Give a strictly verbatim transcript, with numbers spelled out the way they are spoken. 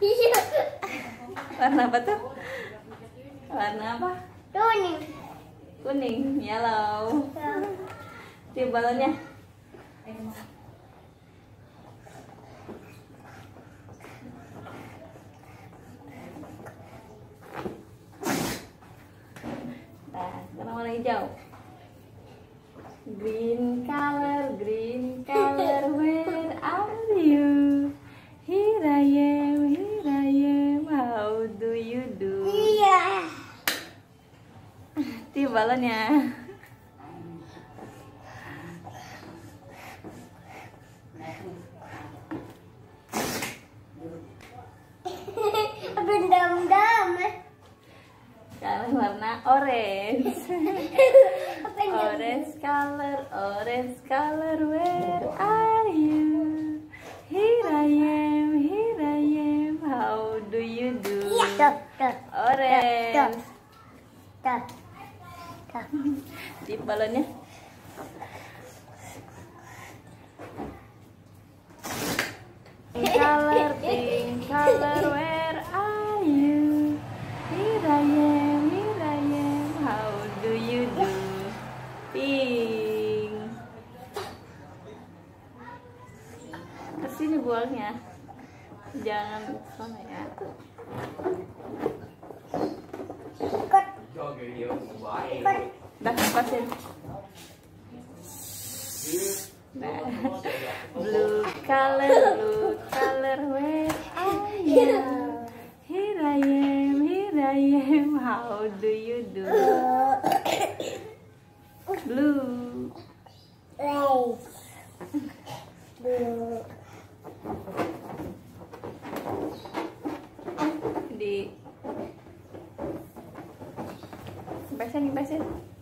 Warna apa tuh? Warna apa? Kuning. Kuning, yellow. Tiup balonnya. Nah, sekarang warna hijau. Green color, green color, where are you? Here I am, here I am, how do you do? Iya. Tiup balonnya. Bendam-dam. Sekarang warna orange. Apa yang Orange color, orange color, where are you? Here I am, here I am, how do you do? Iya, tuh, tuh. Orange. Tuh. Tuh. Tiup balonnya. Pink color, pink color, where are you? Here I am, here I am, how do you do? Pink. Kesini buangnya. Jangan ke sana ya. Ikut. Ikut. Dah, lepasin. Nah. Blue color, blue color, where are you? Here I am, here I am, how do you do? Blue. Rice. Blue. Di. Basahin, basahin.